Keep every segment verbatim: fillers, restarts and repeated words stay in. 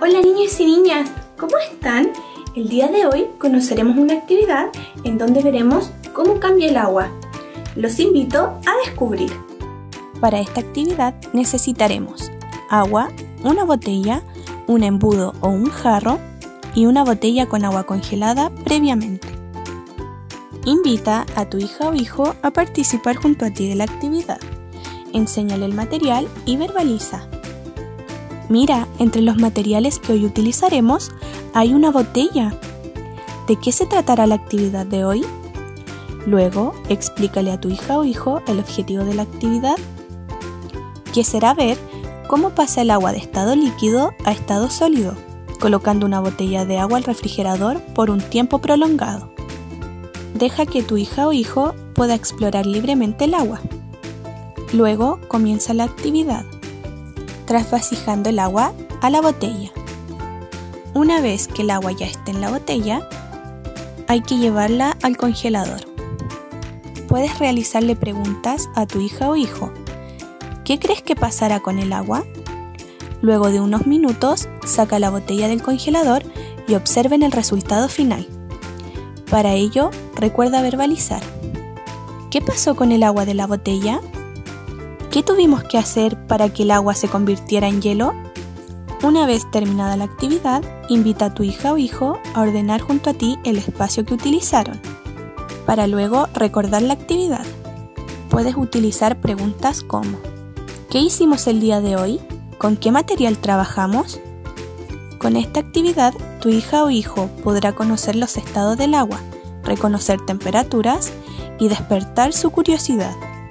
Hola niños y niñas, ¿cómo están? El día de hoy conoceremos una actividad en donde veremos cómo cambia el agua. Los invito a descubrir. Para esta actividad necesitaremos agua, una botella, un embudo o un jarro y una botella con agua congelada previamente. Invita a tu hija o hijo a participar junto a ti de la actividad. Enséñale el material y verbaliza. Mira, entre los materiales que hoy utilizaremos hay una botella. ¿De qué se tratará la actividad de hoy? Luego, explícale a tu hija o hijo el objetivo de la actividad, que será ver cómo pasa el agua de estado líquido a estado sólido, colocando una botella de agua al refrigerador por un tiempo prolongado. Deja que tu hija o hijo pueda explorar libremente el agua. Luego comienza la actividad, trasvasijando el agua a la botella. Una vez que el agua ya esté en la botella, hay que llevarla al congelador. Puedes realizarle preguntas a tu hija o hijo. ¿Qué crees que pasará con el agua? Luego de unos minutos, saca la botella del congelador y observen el resultado final. Para ello, recuerda verbalizar. ¿Qué pasó con el agua de la botella? ¿Qué tuvimos que hacer para que el agua se convirtiera en hielo? Una vez terminada la actividad, invita a tu hija o hijo a ordenar junto a ti el espacio que utilizaron, para luego recordar la actividad. Puedes utilizar preguntas como: ¿qué hicimos el día de hoy? ¿Con qué material trabajamos? Con esta actividad, tu hija o hijo podrá conocer los estados del agua, reconocer temperaturas y despertar su curiosidad.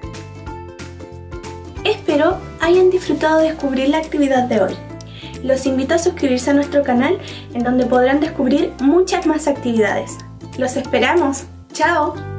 Espero hayan disfrutado de descubrir la actividad de hoy. Los invito a suscribirse a nuestro canal, en donde podrán descubrir muchas más actividades. ¡Los esperamos! ¡Chao!